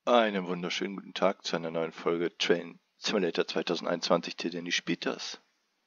Einen wunderschönen guten Tag zu einer neuen Folge Train Simulator 2021, der Danny spielt das.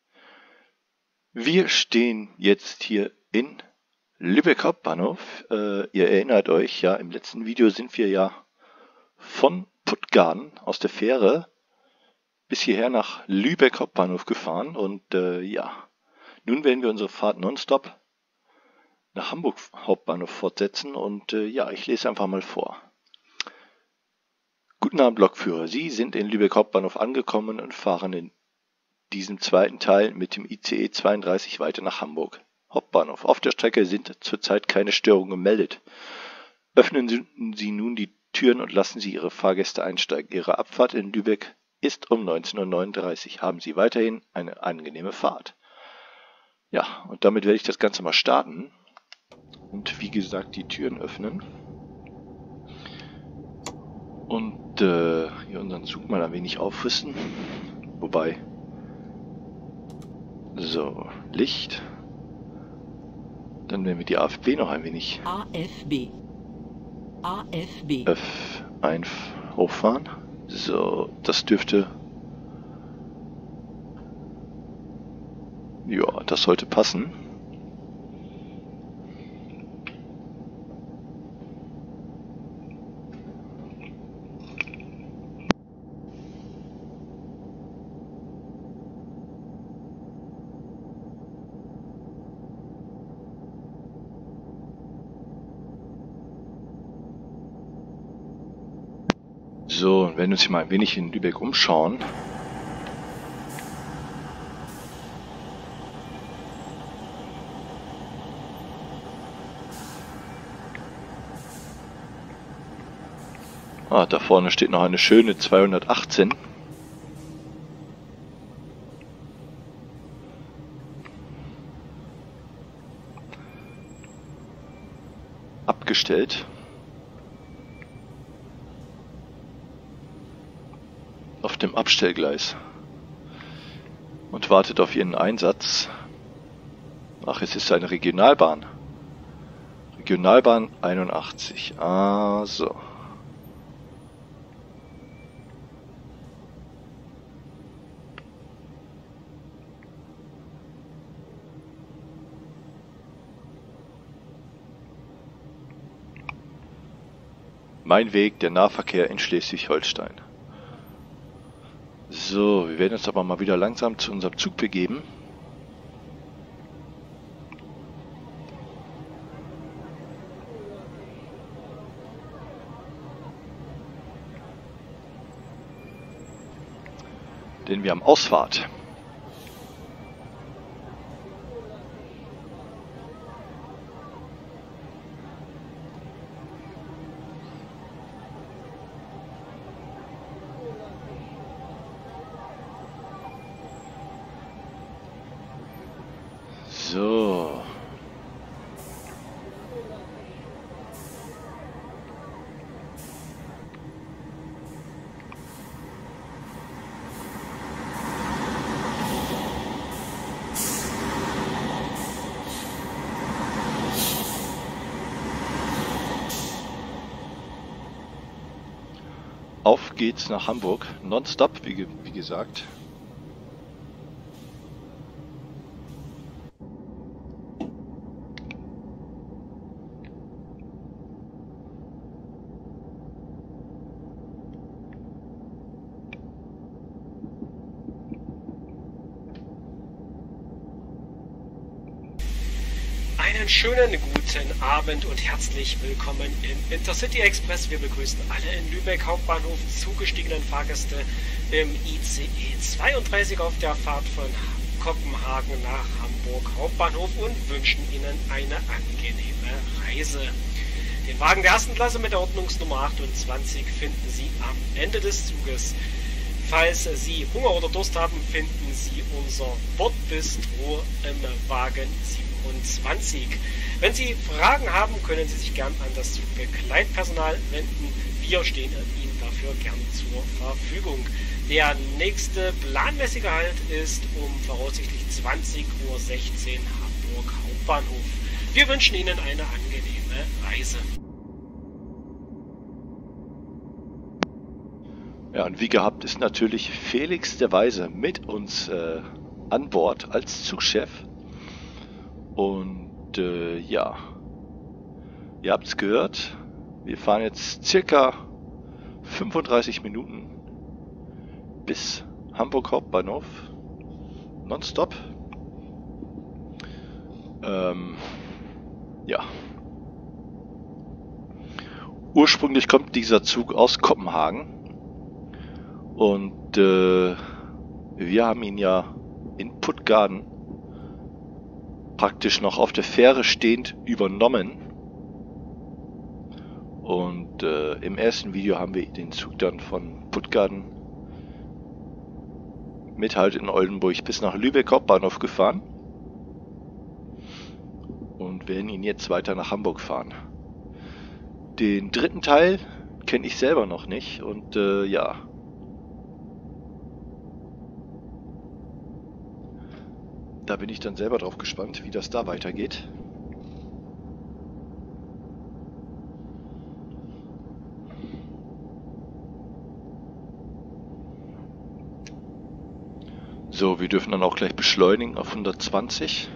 Wir stehen jetzt hier in Lübeck Hauptbahnhof. Ihr erinnert euch, ja, im letzten Video sind wir ja von Puttgarden aus der Fähre bis hierher nach Lübeck Hauptbahnhof gefahren und ja, nun werden wir unsere Fahrt nonstop nach Hamburg Hauptbahnhof fortsetzen und ja, ich lese einfach mal vor. Guten Abend, Lokführer. Sie sind in Lübeck Hauptbahnhof angekommen und fahren in diesem zweiten Teil mit dem ICE 32 weiter nach Hamburg Hauptbahnhof. Auf der Strecke sind zurzeit keine Störungen gemeldet. Öffnen Sie nun die Türen und lassen Sie Ihre Fahrgäste einsteigen. Ihre Abfahrt in Lübeck ist um 19:39 Uhr. Haben Sie weiterhin eine angenehme Fahrt. Ja, und damit werde ich das Ganze mal starten und wie gesagt die Türen öffnen. Und hier unseren Zug mal ein wenig aufrüsten. Wobei. So, Licht. Dann werden wir die AFB noch ein wenig hochfahren. So, das dürfte. Ja, das sollte passen. So, und wenn wir uns hier mal ein wenig in Lübeck umschauen. Ah, da vorne steht noch eine schöne 218. Abgestellt. Auf dem Abstellgleis und wartet auf ihren Einsatz. Ach, es ist eine Regionalbahn. Regionalbahn 81. Ah, so. Mein Weg, der Nahverkehr in Schleswig-Holstein. So, wir werden uns aber mal wieder langsam zu unserem Zug begeben. Denn wir haben Ausfahrt. So. Auf geht's nach Hamburg, nonstop, wie gesagt. Einen schönen guten Abend und herzlich willkommen im Intercity Express. Wir begrüßen alle in Lübeck Hauptbahnhof zugestiegenen Fahrgäste im ICE 32 auf der Fahrt von Kopenhagen nach Hamburg Hauptbahnhof und wünschen Ihnen eine angenehme Reise. Den Wagen der ersten Klasse mit der Ordnungsnummer 28 finden Sie am Ende des Zuges. Falls Sie Hunger oder Durst haben, finden Sie unser Bordbistro im Wagen 27. Wenn Sie Fragen haben, können Sie sich gern an das Zugbegleitpersonal wenden. Wir stehen Ihnen dafür gern zur Verfügung. Der nächste planmäßige Halt ist um voraussichtlich 20:16 Uhr Hamburg Hauptbahnhof. Wir wünschen Ihnen eine angenehme Reise. Ja, und wie gehabt ist natürlich Felix der Weise mit uns an Bord als Zugchef. Und ja, ihr habt es gehört, wir fahren jetzt circa 35 Minuten bis Hamburg Hauptbahnhof, nonstop. Ja. Ursprünglich kommt dieser Zug aus Kopenhagen und wir haben ihn ja in Puttgarden praktisch noch auf der Fähre stehend übernommen. Und im ersten Video haben wir den Zug dann von Puttgarden mit Halt in Oldenburg bis nach Lübeck Hauptbahnhof gefahren und werden ihn jetzt weiter nach Hamburg fahren. Den dritten Teil kenne ich selber noch nicht und ja. Da bin ich dann selber drauf gespannt, wie das da weitergeht. So, wir dürfen dann auch gleich beschleunigen auf 120.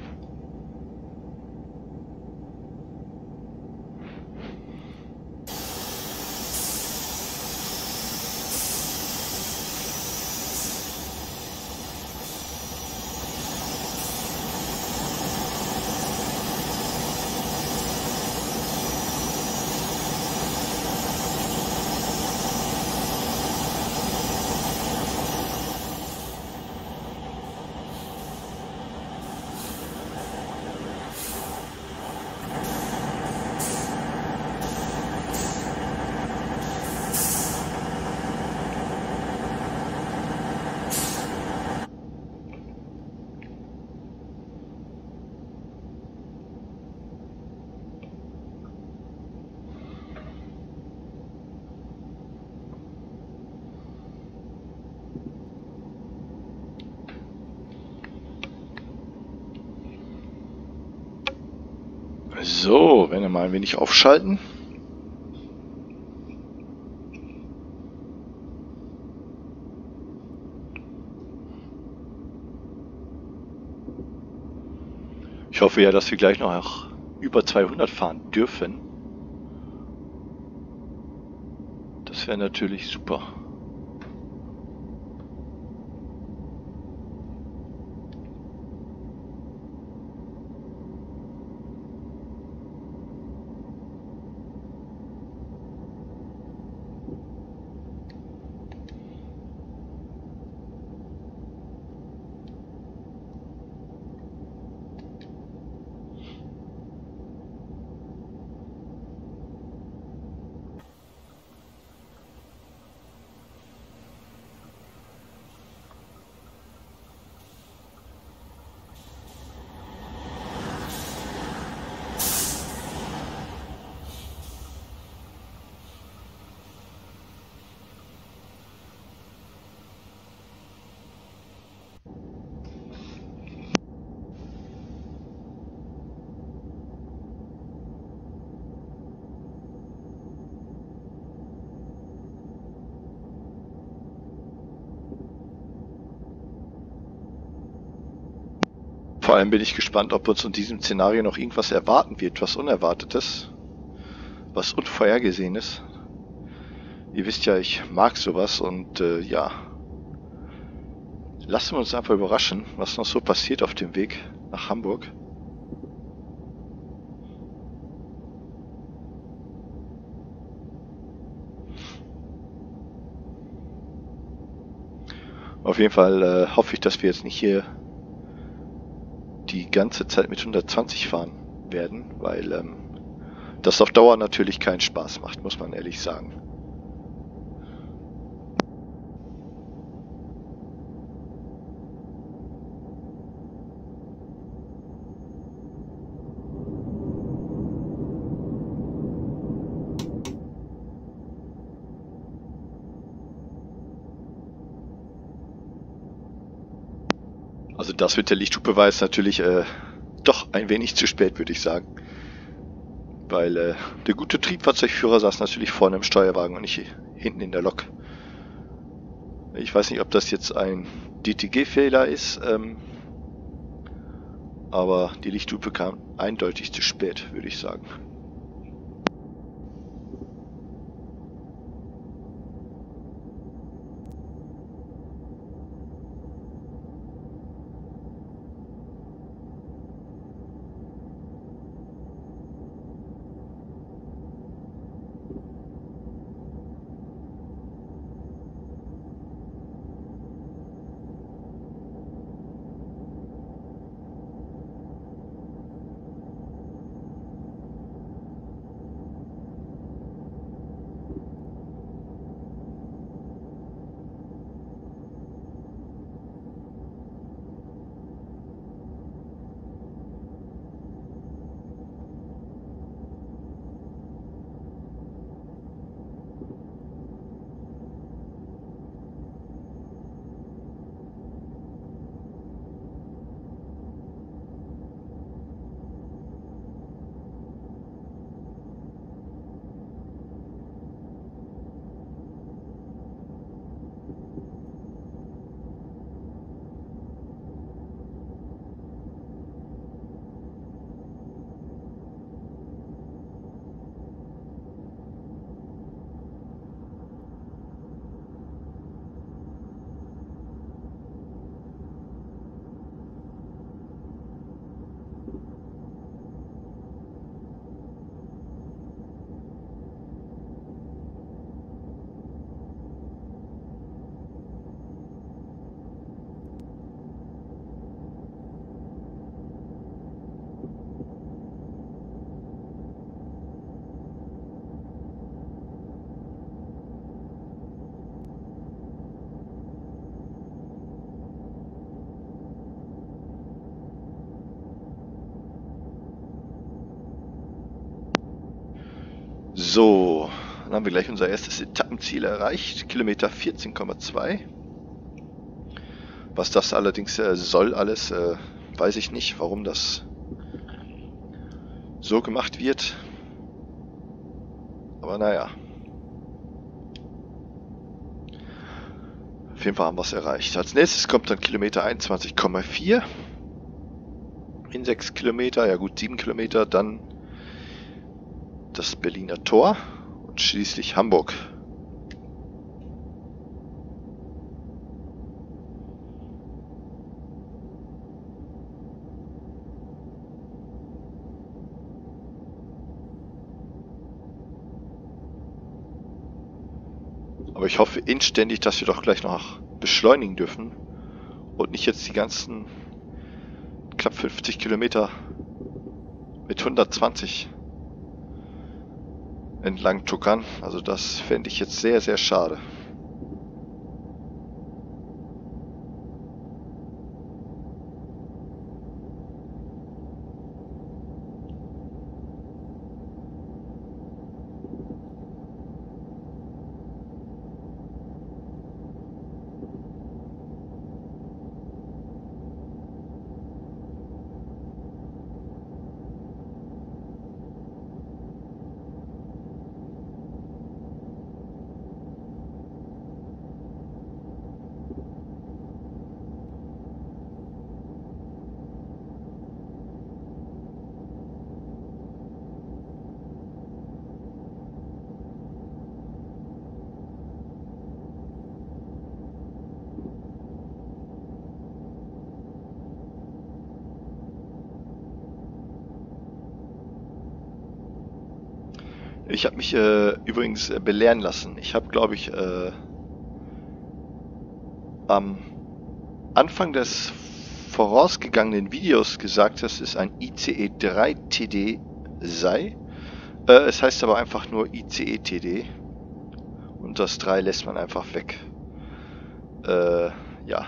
So, wenn wir mal ein wenig aufschalten. Ich hoffe ja, dass wir gleich noch über 200 fahren dürfen. Das wäre natürlich super. Vor allem bin ich gespannt, ob uns in diesem Szenario noch irgendwas erwarten wird, was Unerwartetes, was Unvorhergesehenes. Ihr wisst ja, ich mag sowas und ja, lassen wir uns einfach überraschen, was noch so passiert auf dem Weg nach Hamburg. Auf jeden Fall hoffe ich, dass wir jetzt nicht hier die ganze Zeit mit 120 fahren werden, weil das auf Dauer natürlich keinen Spaß macht, muss man ehrlich sagen. Also das mit der Lichthupe ist natürlich doch ein wenig zu spät, würde ich sagen. Weil der gute Triebfahrzeugführer saß natürlich vorne im Steuerwagen und nicht hinten in der Lok. Ich weiß nicht, ob das jetzt ein DTG-Fehler ist, aber die Lichthupe kam eindeutig zu spät, würde ich sagen. So, dann haben wir gleich unser erstes Etappenziel erreicht, Kilometer 14,2. Was das allerdings soll alles, weiß ich nicht, warum das so gemacht wird. Aber naja. Auf jeden Fall haben wir es erreicht. Als nächstes kommt dann Kilometer 21,4. In 6 Kilometer, ja gut 7 Kilometer, dann das Berliner Tor und schließlich Hamburg. Aber ich hoffe inständig, dass wir doch gleich noch beschleunigen dürfen und nicht jetzt die ganzen knapp 50 Kilometer mit 120 entlang tuckern. Also das fände ich jetzt sehr, sehr schade. Ich habe mich übrigens belehren lassen. Ich habe, glaube ich, am Anfang des vorausgegangenen Videos gesagt, dass es ein ICE 3 TD sei. Es heißt aber einfach nur ICE TD. Und das 3 lässt man einfach weg. Ja.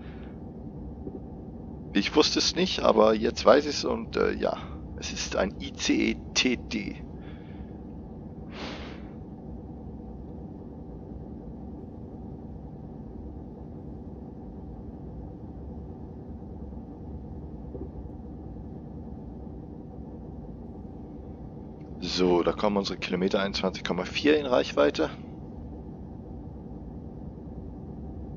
Ich wusste es nicht, aber jetzt weiß ich es und ja. Es ist ein ICE TD. So, da kommen unsere Kilometer 21,4 in Reichweite.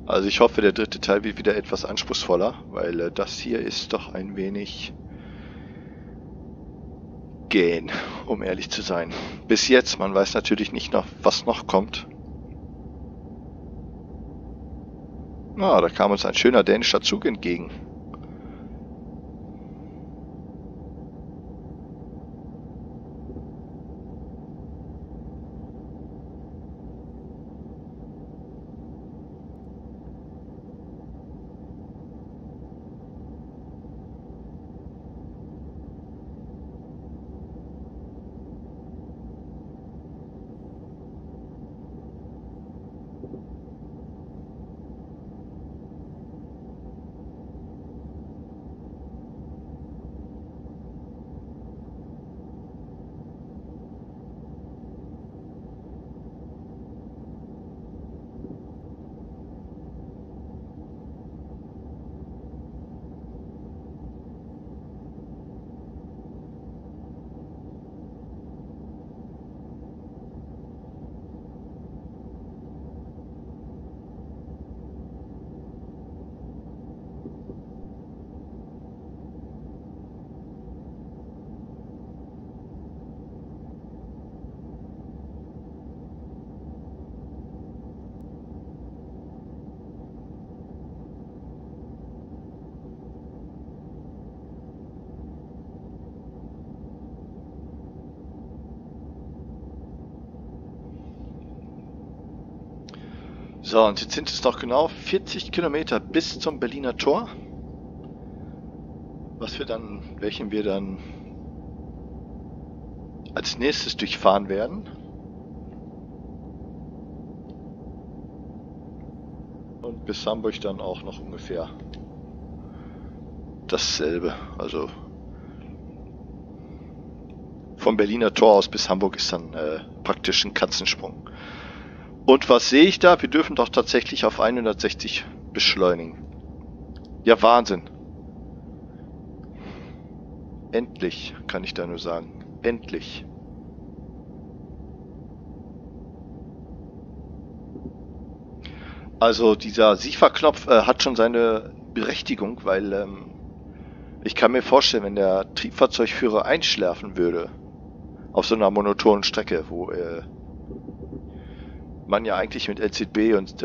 Also ich hoffe, der dritte Teil wird wieder etwas anspruchsvoller, weil das hier ist doch ein wenig gähn, um ehrlich zu sein. Bis jetzt, man weiß natürlich nicht noch, was noch kommt. Ah, da kam uns ein schöner dänischer Zug entgegen. So, und jetzt sind es noch genau 40 Kilometer bis zum Berliner Tor, welchen wir dann als nächstes durchfahren werden. Und bis Hamburg dann auch noch ungefähr dasselbe. Also vom Berliner Tor aus bis Hamburg ist dann praktisch ein Katzensprung. Und was sehe ich da? Wir dürfen doch tatsächlich auf 160 beschleunigen. Ja, Wahnsinn. Endlich, kann ich da nur sagen. Endlich. Also dieser SIFA-Knopf hat schon seine Berechtigung, weil ich kann mir vorstellen, wenn der Triebfahrzeugführer einschlafen würde auf so einer monotonen Strecke, wo man ja eigentlich mit LZB und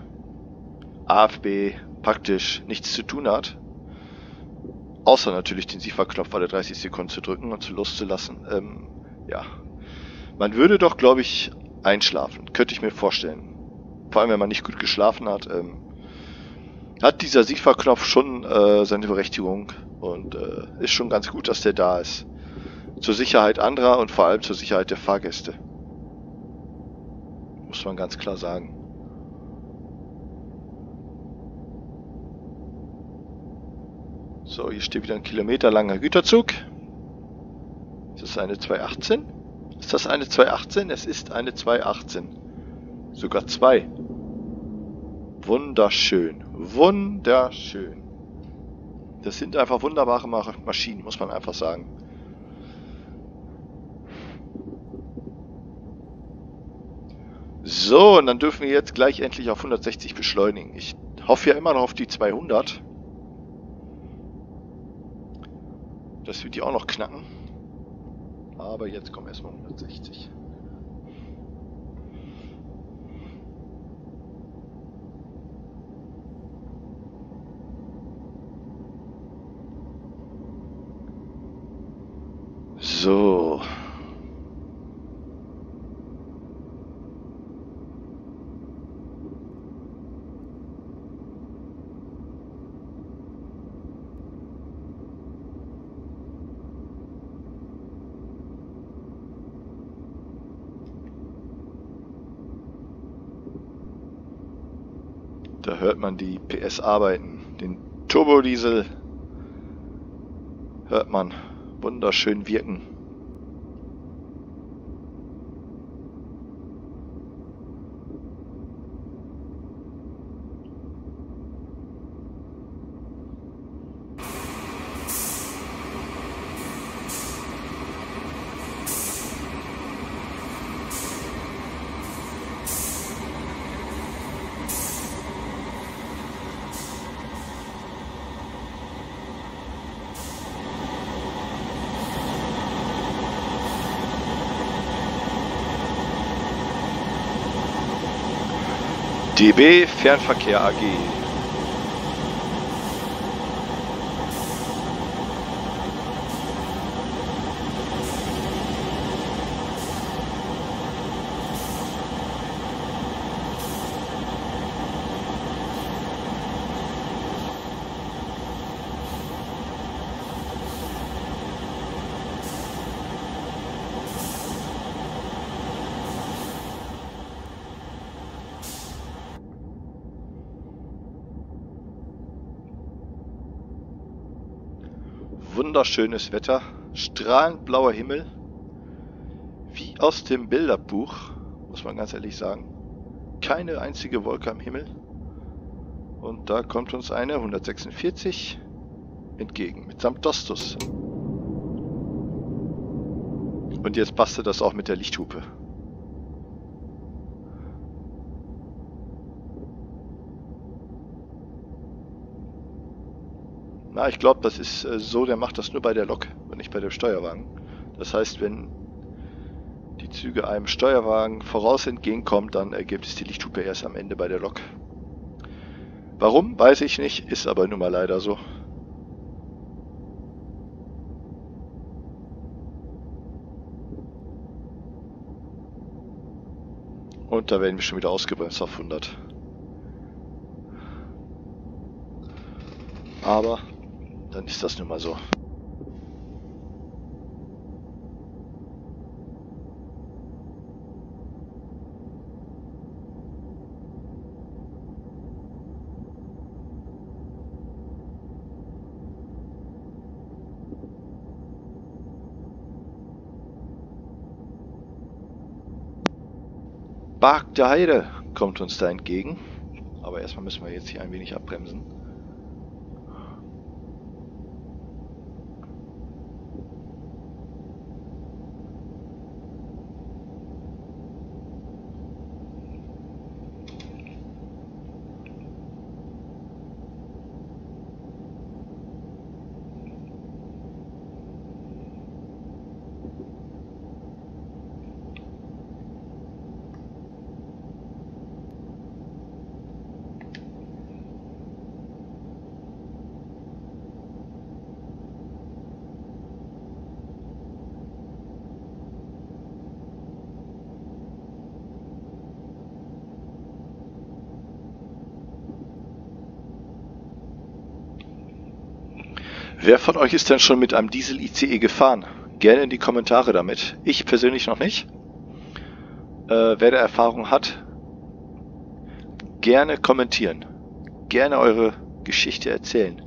AFB praktisch nichts zu tun hat, außer natürlich den SIFA-Knopf alle 30 Sekunden zu drücken und loszulassen. Ja, man würde doch, glaube ich, einschlafen, könnte ich mir vorstellen. Vor allem, wenn man nicht gut geschlafen hat, hat dieser SIFA-Knopf schon seine Berechtigung und ist schon ganz gut, dass der da ist. Zur Sicherheit anderer und vor allem zur Sicherheit der Fahrgäste. Muss man ganz klar sagen. So, hier steht wieder ein kilometerlanger Güterzug. Ist das eine 218? Ist das eine 218? Es ist eine 218. Sogar zwei. Wunderschön. Wunderschön. Das sind einfach wunderbare Maschinen, muss man einfach sagen. So, und dann dürfen wir jetzt gleich endlich auf 160 beschleunigen. Ich hoffe ja immer noch auf die 200. Das wird die auch noch knacken. Aber jetzt kommen erstmal 160. So. Da hört man die PS arbeiten. Den Turbodiesel hört man wunderschön wirken. DB Fernverkehr AG. Wunderschönes Wetter, strahlend blauer Himmel, wie aus dem Bilderbuch, muss man ganz ehrlich sagen. Keine einzige Wolke am Himmel. Und da kommt uns eine 146 entgegen, mitsamt Dostus. Und jetzt passte das auch mit der Lichthupe. Na, ich glaube, das ist so, der macht das nur bei der Lok und nicht bei dem Steuerwagen. Das heißt, wenn die Züge einem Steuerwagen voraus entgegenkommen, dann ergibt es die Lichthupe erst am Ende bei der Lok. Warum, weiß ich nicht, ist aber nun mal leider so. Und da werden wir schon wieder ausgebremst auf 100. Aber dann ist das nun mal so. Bark der Heide kommt uns da entgegen. Aber erstmal müssen wir jetzt hier ein wenig abbremsen. Wer von euch ist denn schon mit einem Diesel-ICE gefahren? Gerne in die Kommentare damit. Ich persönlich noch nicht. Wer da Erfahrung hat, gerne kommentieren. Gerne eure Geschichte erzählen.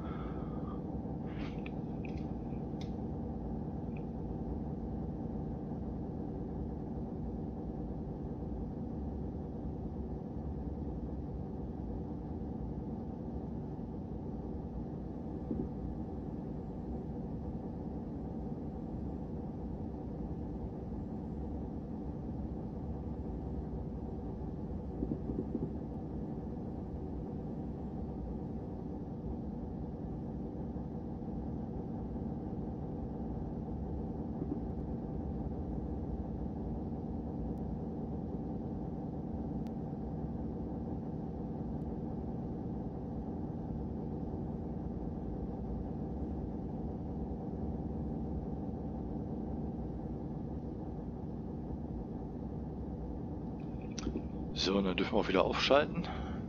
So, und dann dürfen wir auch wieder aufschalten.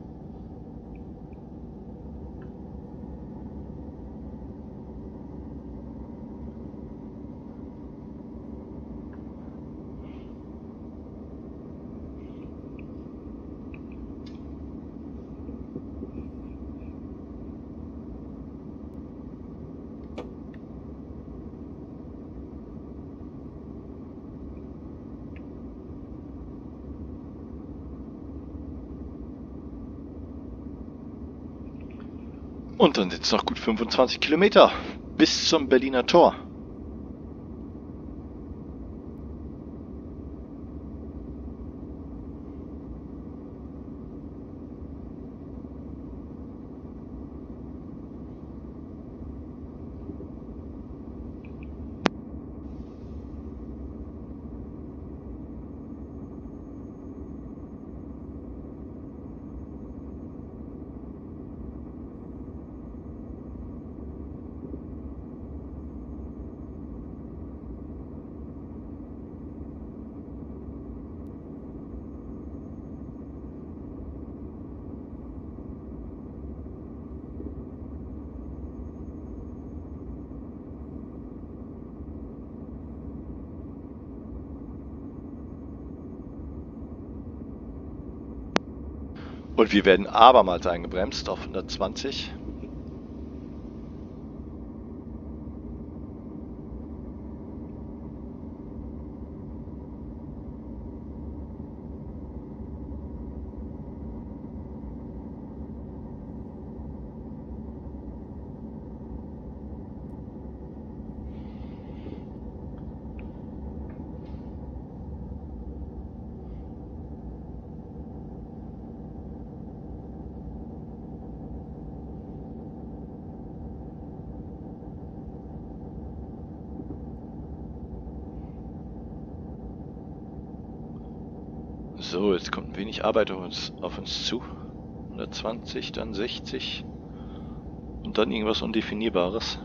Und dann sind es noch gut 25 Kilometer bis zum Berliner Tor. Und wir werden abermals eingebremst auf 120. So, jetzt kommt ein wenig Arbeit auf uns zu. 120, dann 60 und dann irgendwas Undefinierbares.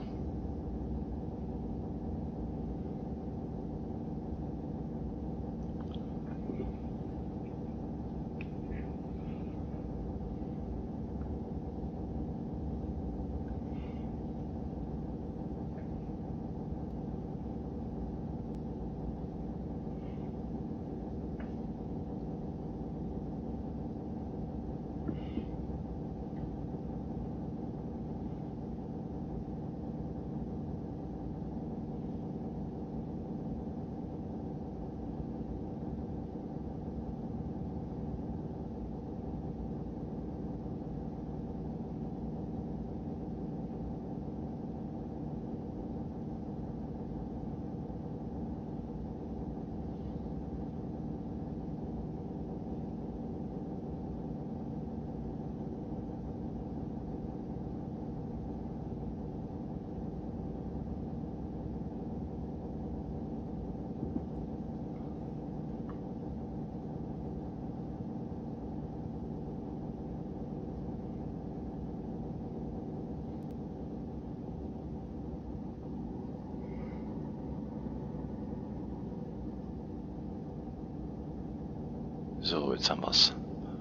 So, jetzt haben wir's.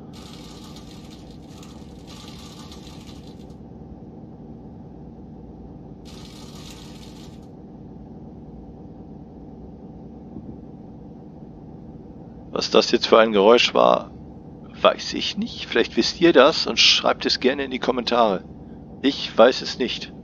Was das jetzt für ein Geräusch war, weiß ich nicht. Vielleicht wisst ihr das und schreibt es gerne in die Kommentare. Ich weiß es nicht.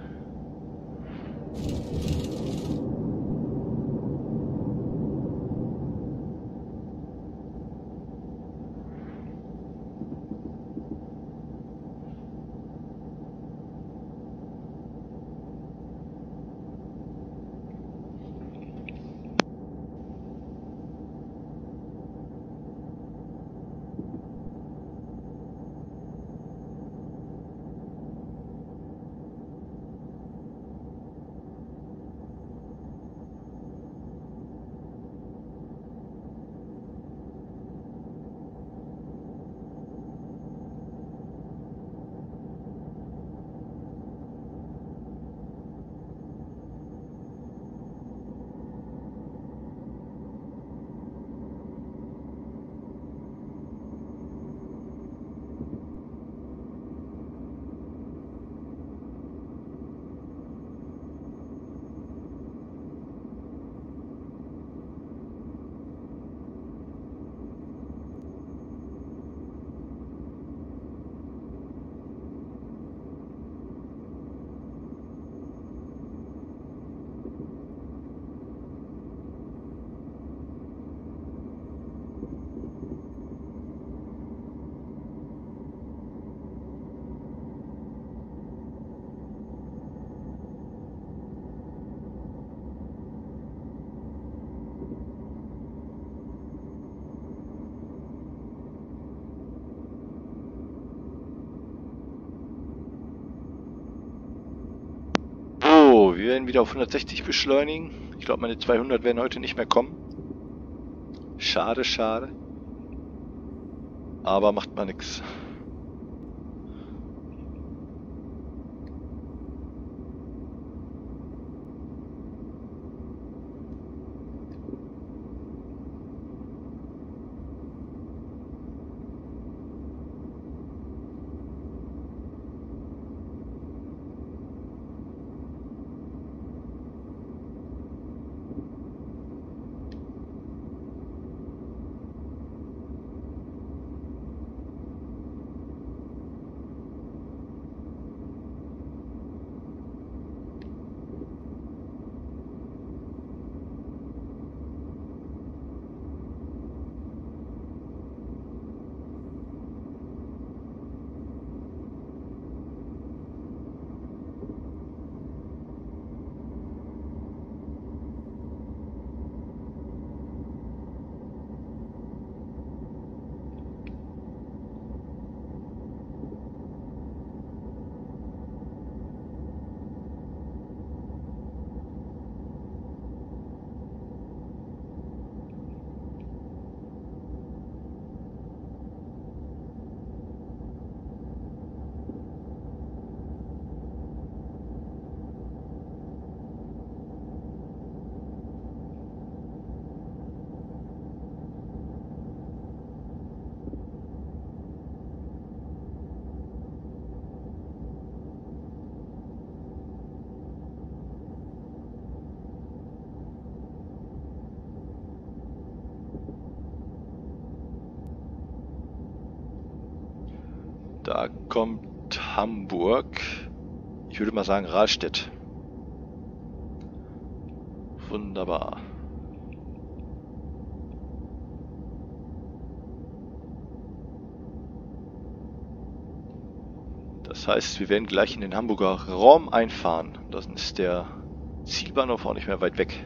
Wir werden wieder auf 160 beschleunigen. Ich glaube, meine 200 werden heute nicht mehr kommen. Schade, schade. Aber macht mal nichts. Da kommt Hamburg. Ich würde mal sagen Rahlstedt. Wunderbar. Das heißt, wir werden gleich in den Hamburger Raum einfahren. Das ist der Zielbahnhof auch nicht mehr weit weg.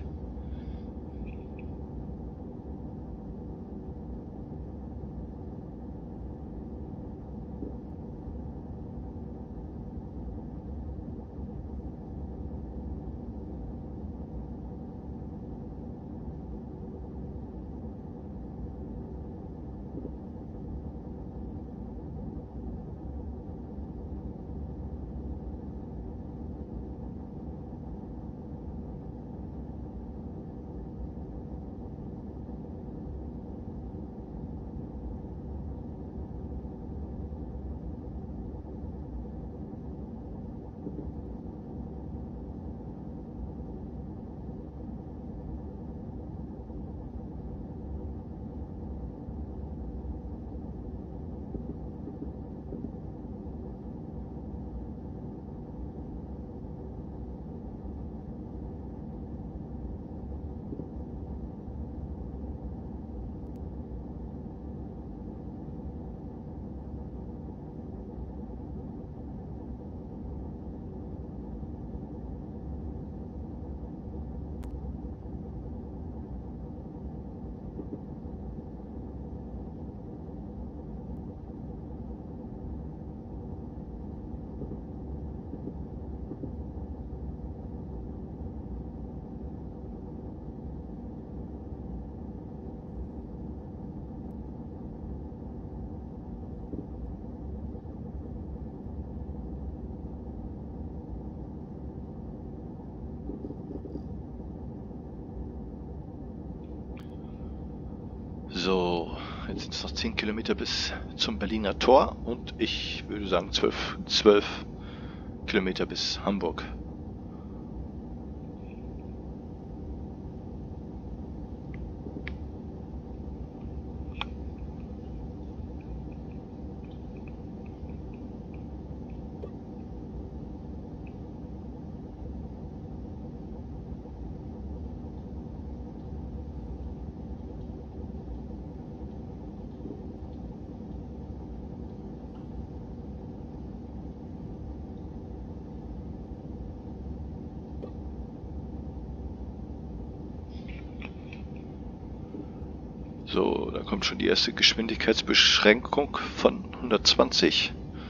So, jetzt sind es noch 10 Kilometer bis zum Berliner Tor und ich würde sagen 12 Kilometer bis Hamburg. So, da kommt schon die erste Geschwindigkeitsbeschränkung von 120.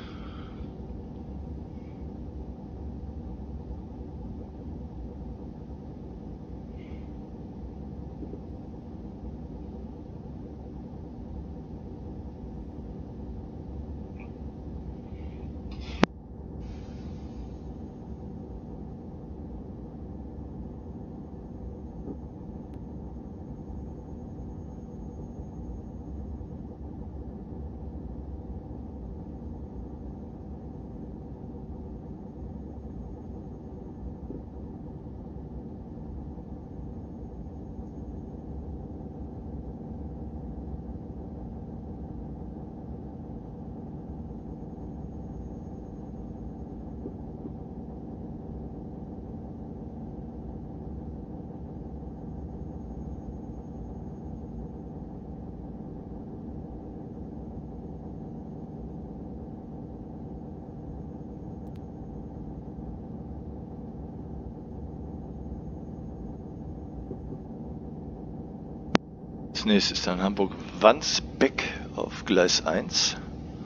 Als nächstes ist dann Hamburg-Wandsbek auf Gleis 1.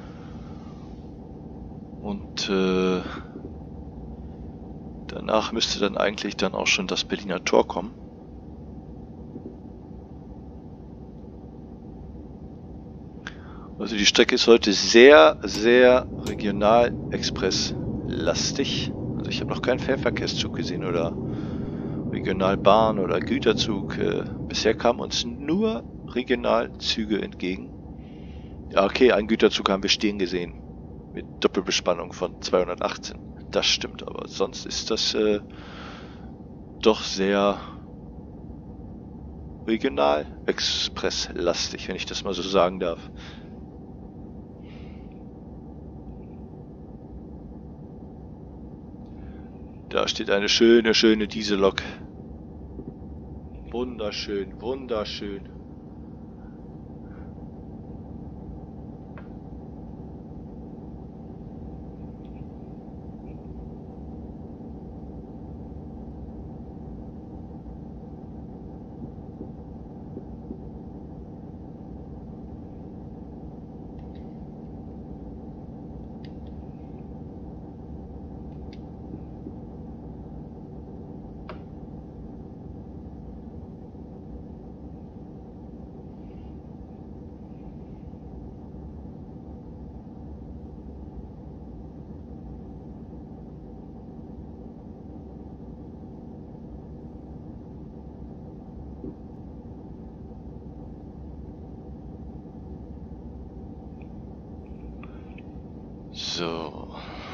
Und danach müsste dann eigentlich dann auch schon das Berliner Tor kommen. Also die Strecke ist heute sehr, sehr Regional-Express-lastig. Also ich habe noch keinen Fernverkehrszug gesehen oder Regionalbahn oder Güterzug. Bisher kamen uns nur Regionalzüge entgegen. Ja, okay, einen Güterzug haben wir stehen gesehen. Mit Doppelbespannung von 218. Das stimmt, aber sonst ist das doch sehr Regional-Express-lastig, wenn ich das mal so sagen darf. Da steht eine schöne, schöne Diesellok. Wunderschön, wunderschön. So.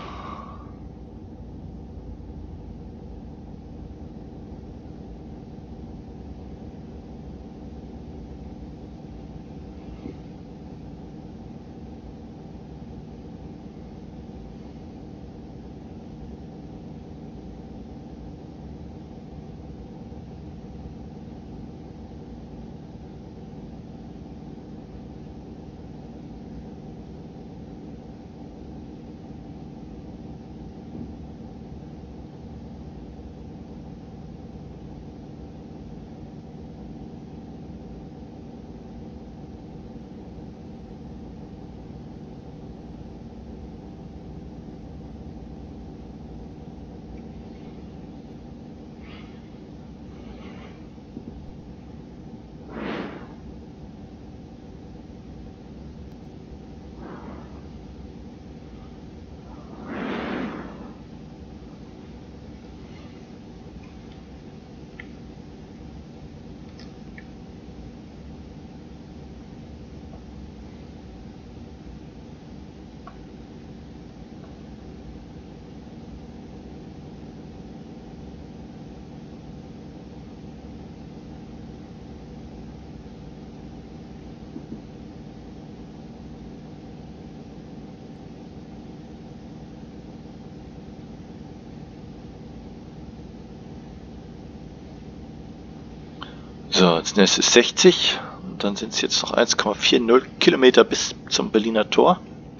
So, als nächstes 60 und dann sind es jetzt noch 1,40 Kilometer bis zum Berliner Tor.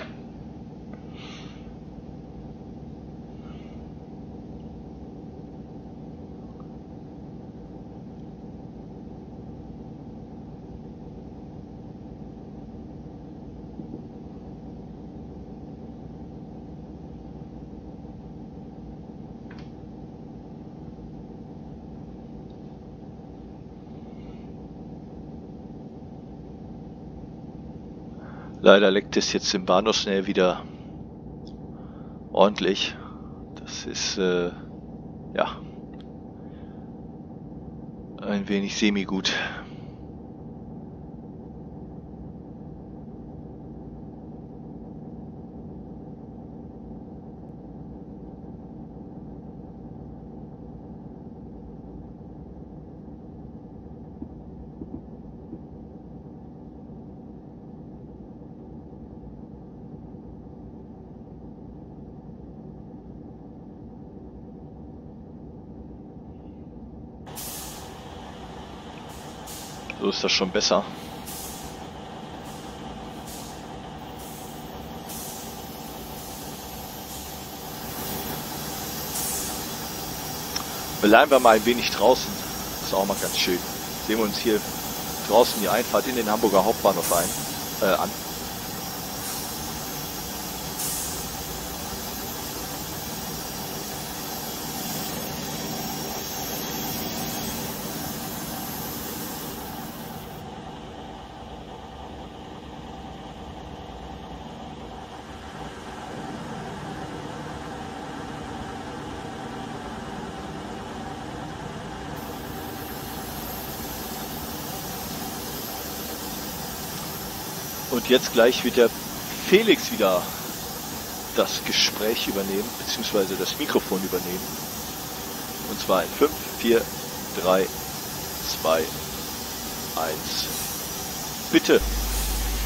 Leider leckt es jetzt im Bahnhofsnähe wieder ordentlich. Das ist ja ein wenig semi-gut. So ist das schon besser. Bleiben wir mal ein wenig draußen. Das ist auch mal ganz schön. Sehen wir uns hier draußen die Einfahrt in den Hamburger Hauptbahnhof an. Und jetzt gleich wird der Felix wieder das Gespräch übernehmen, beziehungsweise das Mikrofon übernehmen. Und zwar in 5, 4, 3, 2, 1. Bitte.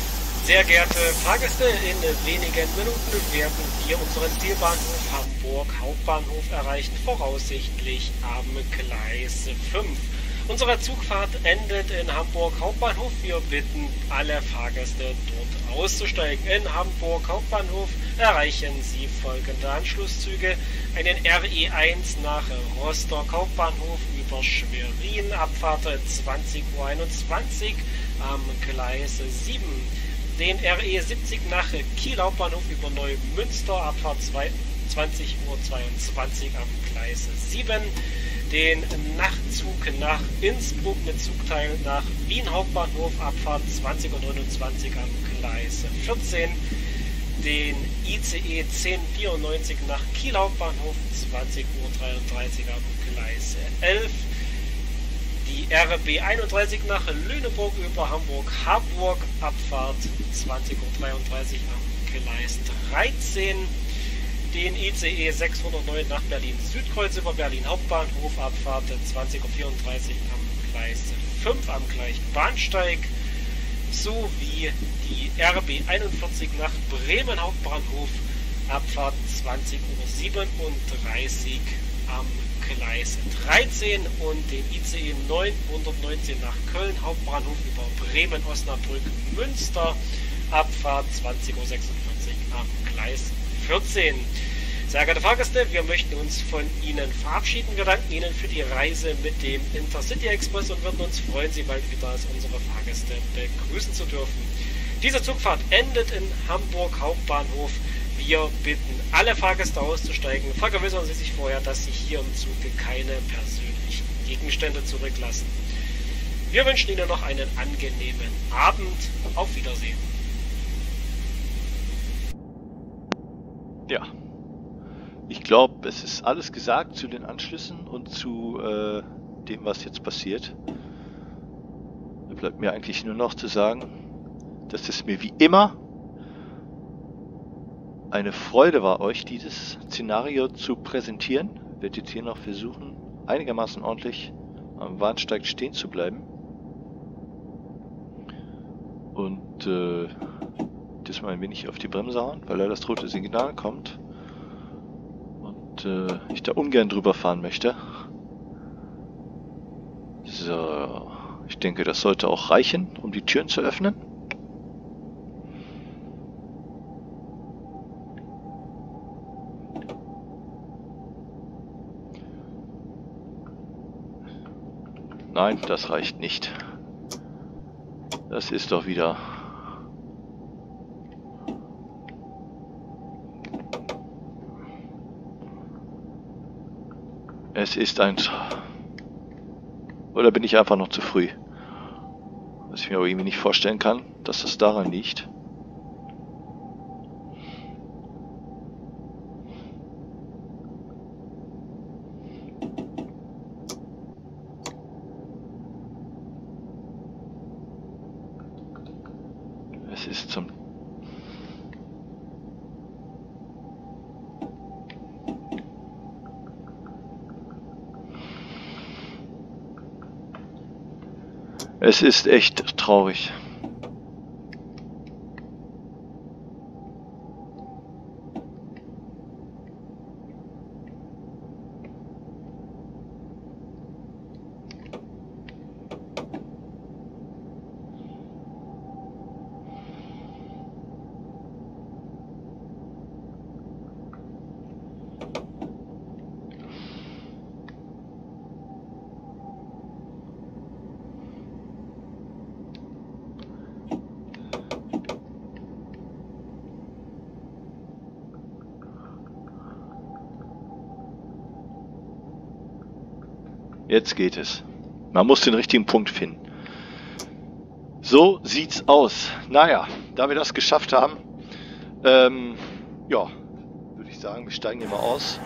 Sehr geehrte Fahrgäste, in wenigen Minuten werden wir unseren Zielbahnhof Hamburg Hauptbahnhof erreichen, voraussichtlich am Gleis 5. Unsere Zugfahrt endet in Hamburg Hauptbahnhof. Wir bitten alle Fahrgäste dort auszusteigen. In Hamburg Hauptbahnhof erreichen Sie folgende Anschlusszüge: einen RE1 nach Rostock Hauptbahnhof über Schwerin, Abfahrt 20:21 Uhr am Gleis 7. Den RE70 nach Kiel Hauptbahnhof über Neumünster, Abfahrt 20:22 Uhr am Gleis 7. Den Nachtzug nach Innsbruck mit Zugteil nach Wien Hauptbahnhof, Abfahrt 20:29 Uhr am Gleis 14. Den ICE 1094 nach Kiel Hauptbahnhof, 20:33 Uhr am Gleis 11. Die RB 31 nach Lüneburg über Hamburg-Harburg, Abfahrt 20:33 Uhr am Gleis 13. Den ICE 609 nach Berlin-Südkreuz über Berlin Hauptbahnhof, Abfahrt 20:34 Uhr am Gleis 5 am gleichen Bahnsteig, sowie die RB 41 nach Bremen Hauptbahnhof, Abfahrt 20:37 Uhr am Gleis 13 und den ICE 919 nach Köln Hauptbahnhof über Bremen, Osnabrück, Münster, Abfahrt 20:46 Uhr am Gleis 14. Sehr geehrte Fahrgäste, wir möchten uns von Ihnen verabschieden. Wir danken Ihnen für die Reise mit dem Intercity Express und würden uns freuen, Sie bald wieder als unsere Fahrgäste begrüßen zu dürfen. Diese Zugfahrt endet in Hamburg Hauptbahnhof. Wir bitten alle Fahrgäste auszusteigen. Vergewissern Sie sich vorher, dass Sie hier im Zuge keine persönlichen Gegenstände zurücklassen. Wir wünschen Ihnen noch einen angenehmen Abend. Auf Wiedersehen. Ja, ich glaube, es ist alles gesagt zu den Anschlüssen und zu dem, was jetzt passiert. Da bleibt mir eigentlich nur noch zu sagen, dass es mir wie immer eine Freude war, euch dieses Szenario zu präsentieren. Ich werde jetzt hier noch versuchen, einigermaßen ordentlich am Bahnsteig stehen zu bleiben. Und diesmal ein wenig auf die Bremse hauen, weil da das rote Signal kommt. Und ich da ungern drüber fahren möchte. So, ich denke, das sollte auch reichen, um die Türen zu öffnen. Nein, das reicht nicht. Das ist doch wieder... Es ist ein... Oder bin ich einfach noch zu früh? Was ich mir aber irgendwie nicht vorstellen kann, dass das daran liegt. Es ist zum... Es ist echt traurig. Jetzt geht es. Man muss den richtigen Punkt finden. So sieht's aus. Naja, da wir das geschafft haben, ja, würde ich sagen, wir steigen hier mal aus.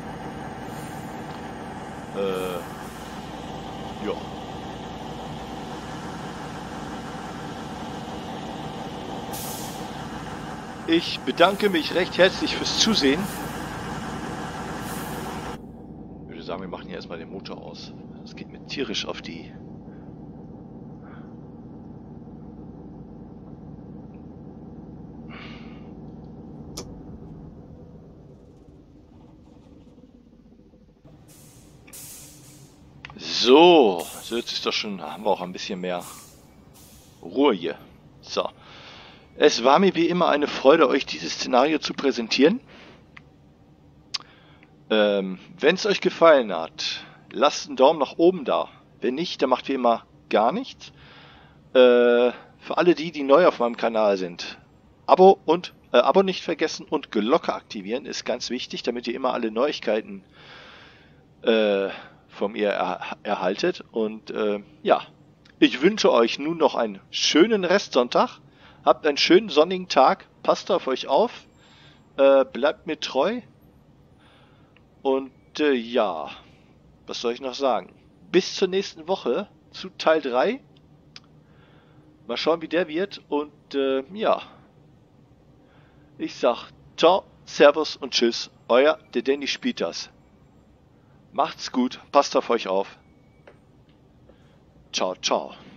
Ja. Ich bedanke mich recht herzlich fürs Zusehen. Ich würde sagen, wir machen hier erstmal den Motor aus. Das geht mir tierisch auf die So, jetzt ist doch schon, haben wir auch ein bisschen mehr Ruhe hier. So. Es war mir wie immer eine Freude, euch dieses Szenario zu präsentieren. Wenn es euch gefallen hat, lasst einen Daumen nach oben da. Wenn nicht, dann macht wie immer gar nichts. Für alle die neu auf meinem Kanal sind, Abo nicht vergessen und Glocke aktivieren ist ganz wichtig, damit ihr immer alle Neuigkeiten von mir erhaltet. Und ja, ich wünsche euch nun noch einen schönen Restsonntag. Habt einen schönen sonnigen Tag. Passt auf euch auf. Bleibt mir treu. Und ja, was soll ich noch sagen? Bis zur nächsten Woche zu Teil 3. Mal schauen, wie der wird. Und ja, ich sag ciao, servus und tschüss. Euer der Danny spielt das. Macht's gut, passt auf euch auf. Ciao, ciao.